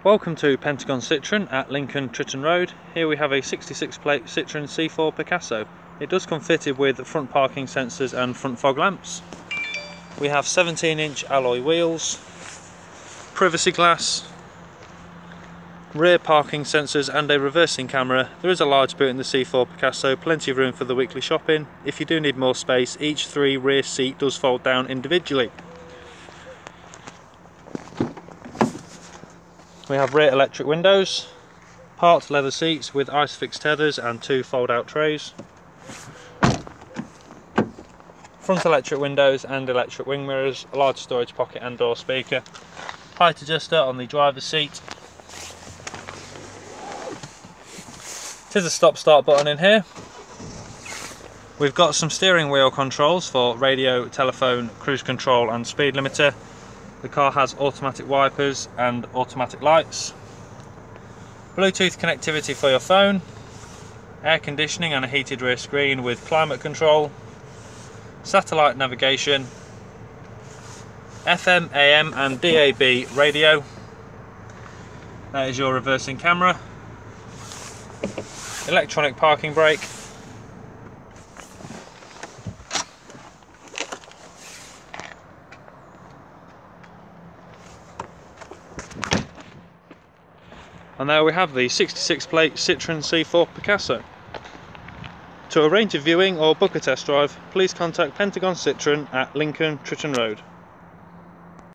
Welcome to Pentagon Citroen at Lincoln Tritton Road. Here we have a 66 plate Citroen C4 Picasso. It does come fitted with front parking sensors and front fog lamps. We have 17-inch alloy wheels, privacy glass, rear parking sensors and a reversing camera. There is a large boot in the C4 Picasso, plenty of room for the weekly shopping. If you do need more space, each 3 rear seat does fold down individually. We have rear electric windows, parked leather seats with ISOFIX tethers and 2 fold-out trays, front electric windows and electric wing mirrors, a large storage pocket and door speaker, height adjuster on the driver's seat. There's a stop-start button in here. We've got some steering wheel controls for radio, telephone, cruise control and speed limiter. The car has automatic wipers and automatic lights, Bluetooth connectivity for your phone, air conditioning and a heated rear screen with climate control, satellite navigation, FM, AM and DAB radio. That is your reversing camera, electronic parking brake, and there we have the 66 plate Citroen C4 Picasso. To arrange a viewing or book a test drive, please contact Pentagon Citroen at Lincoln Tritton Road.